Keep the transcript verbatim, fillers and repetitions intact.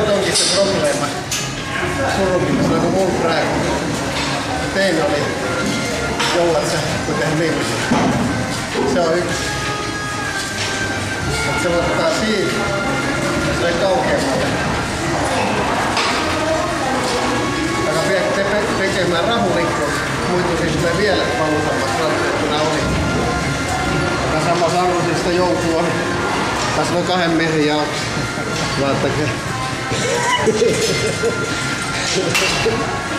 onkin se probleema. Surunkin, se on kuin mun rääkkä. Tein oli jollat sä, kun tehdään liivusia. Se on yksi. Et se ottaa siitä. Se on kaukeammalle. Aika te tekemään rahulikkoon. Muituisin sitten vielä valusammat ratteet kuin nää oli. Aika samassa arvoisista joutuu on. Tässä on kahden miehen jalka. Vaattakee.